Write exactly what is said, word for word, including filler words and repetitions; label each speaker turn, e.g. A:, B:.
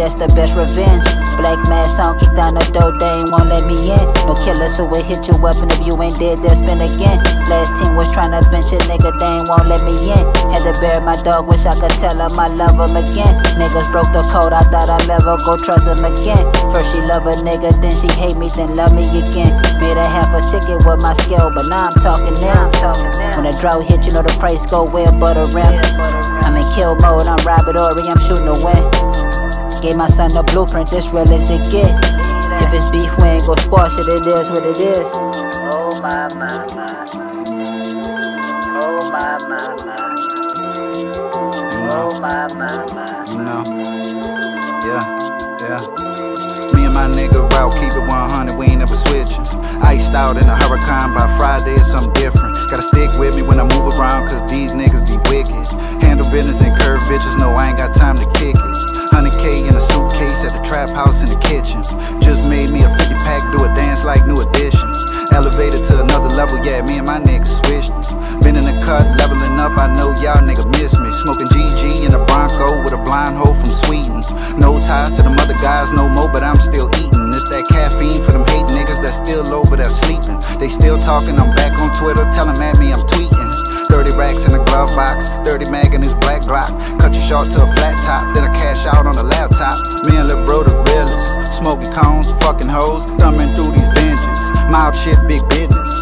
A: that's the best revenge. Black mask on, kick down the door, they ain't won't let me in. No killer, so we hit you up, and if you ain't dead, they'll spin again. Last team was tryna bench a nigga, they ain't won't let me in. Had to bury my dog, wish I could tell him I love him again. Niggas broke the code, I thought I'd never go trust him again. First she love a nigga, then she hate me, then love me again. Made her half a ticket with my scale, but now I'm talking now. When the drought hit, you know the price go way above the rim. I'm in kill mode, I'm Robert Ory, I'm shooting to win. Gave my son the blueprint, this real as it get. If it's beef, we ain't gon' squash it, it is what it is. Oh my, my, my. Oh my, my, my. Oh my, my, my.
B: You know, yeah, yeah. Me and my nigga route, keep it one hundred, we ain't never switching. Iced out in a hurricane, by Friday it's something different. Gotta stick with me when I move around, cause these niggas be wicked. Handle business and curve bitches, no I ain't got time to kick it. one hundred K in a suitcase at the trap house in the kitchen. Just made me a fifty pack, do a dance like New Edition. Elevated to another level, yeah, me and my niggas switched it. Been in the cut, leveling up, I know y'all niggas miss me. Smoking G G in a Bronco with a blind hoe from Sweden. No ties to them other guys no more, but I'm still eating. It's that caffeine for them hate niggas that's still over there sleeping. They still talking, I'm back on Twitter, tell them at me I'm tweeting. thirty racks in a glove box, thirty mag in this black Glock. Cut you short to a flat top, then I cash out on the laptop. Me and lil' bro the realest, smoking cones, fucking hoes, thumbing through these binges. Mild shit, big business.